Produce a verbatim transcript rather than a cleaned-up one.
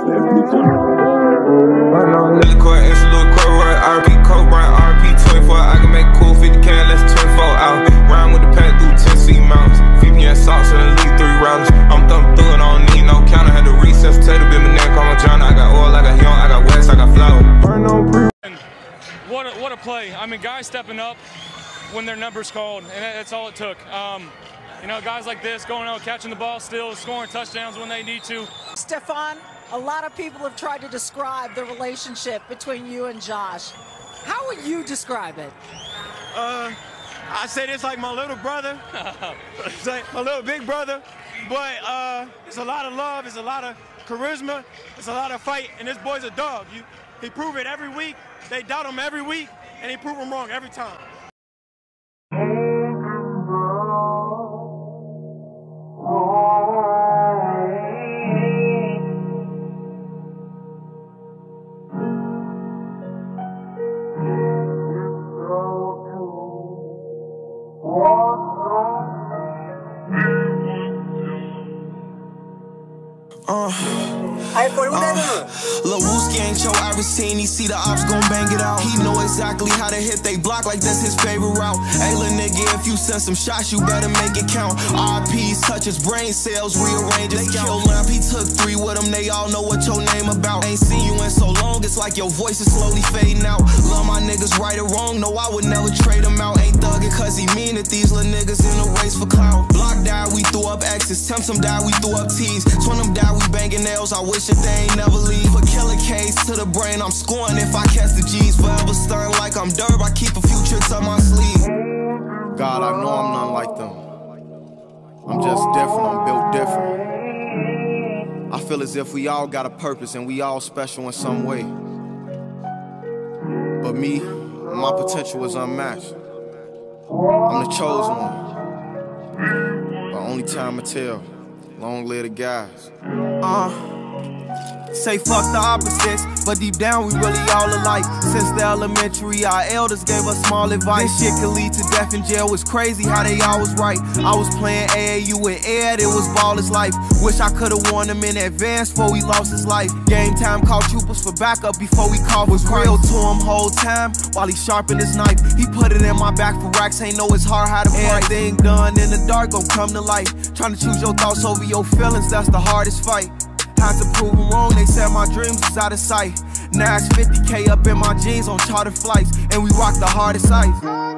Little court, it's a little court, right? R P, Coke, Brian, R P, twenty-four. I can make cool fifty can, less twenty-four out. Round with the pack through ten feet mountains. fifty and socks in the league, three rounds. I'm thumping through it, I don't need no counter. Had to recess, tater, bit my neck, on my John. I got oil, I got young, I got wax, I got flour. What a, what a play. I mean, guys stepping up when their number's called, and that's all it took. Um, you know, guys like this going out, catching the ball still, scoring touchdowns when they need to. Stefon, a lot of people have tried to describe the relationship between you and Josh. How would you describe it? Uh, I say this like my little brother, it's like my little big brother, but uh, it's a lot of love, it's a lot of charisma, it's a lot of fight, and this boy's a dog. You, he prove it every week. They doubt him every week, and he prove him wrong every time. Uh, uh, Lil Wooski ain't your average teen. He see the ops gon' bang it out. He know exactly how to hit they block like that's his favorite route. Hey, lil' nigga, if you send some shots, you better make it count. R Ps touch his brain cells, rearrange his kill lamp. He took three with him, they all know what your name about. Ain't seen you in so long, it's like your voice is slowly fading out. Love my niggas right or wrong, no, I would never trade him out. Ain't thuggin' cause he mean it, these little niggas in the race for clout. Block died, we threw up X's. Temps them died, we threw up T's. Twin them died, we banging nails. I wish that they ain't never leave. Put killer case to the brain, I'm scoring if I catch the G's. Forever stern like I'm Derb, I keep a few tricks up my sleeve. God, I know I'm not like them. I'm just different, I'm built different. I feel as if we all got a purpose and we all special in some way. But me, my potential is unmatched. I'm the chosen one. But only time will tell. Long live the guys. Uh, say fuck the opposites, but deep down we really all alike. Since the elementary, our elders gave us small advice. This shit could lead to death in jail. It's crazy how they always right. I was playing A A U with Ed, it was ballers life. Wish I could've won him in advance before he lost his life. Game time, called troopers for backup before we called was real to him whole time while he sharpened his knife. He put it in my back for racks, ain't know it's hard how to fight. Everything done in the dark gon' come to light. Trying to choose your thoughts over your feelings, that's the hardest fight. Had to prove them wrong, they said my dreams was out of sight. Now it's fifty K up in my jeans on charter flights, and we rock the hardest ice.